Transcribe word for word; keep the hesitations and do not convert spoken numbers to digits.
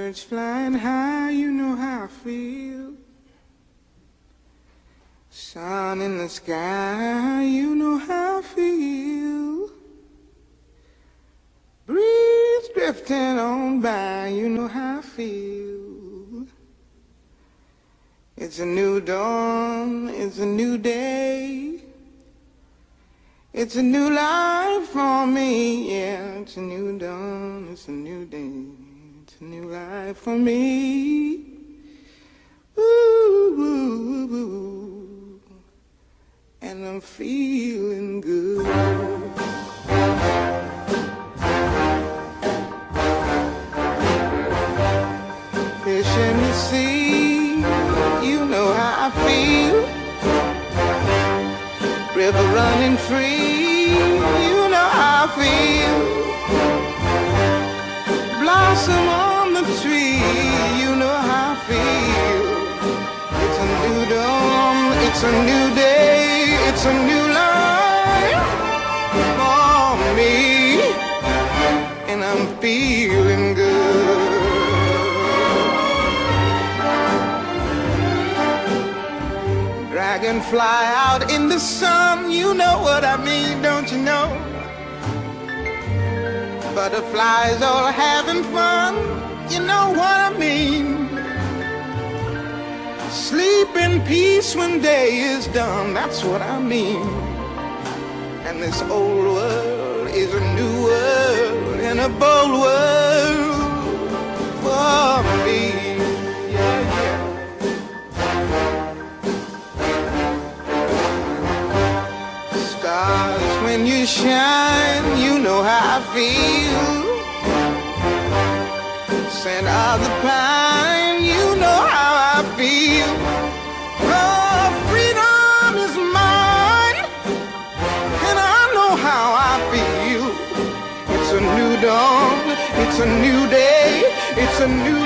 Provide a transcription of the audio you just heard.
Birds flying high, you know how I feel. Sun in the sky, you know how I feel. Breeze drifting on by, you know how I feel. It's a new dawn, it's a new day. It's a new life for me, yeah. It's a new dawn, it's a new day. It's a new life for me. Ooh, ooh, ooh. And I'm feeling good. Fish in the sea, you know how I feel. River running free, you know how I feel. Blossom on the tree, you know how I feel. It's a new dawn, it's a new day, it's a new life for me, and I'm feeling good. Dragonfly out in the sun, you know what I mean, don't you know? Butterflies all having fun, you know what I mean. Sleep in peace when day is done, that's what I mean. And this old world is a new world, and a bold world for me. Yeah, yeah. Stars, when you shine, you know how I feel. Scent of the pine, you know how I feel. Oh, freedom is mine, and I know how I feel. It's a new dawn, it's a new day, it's a new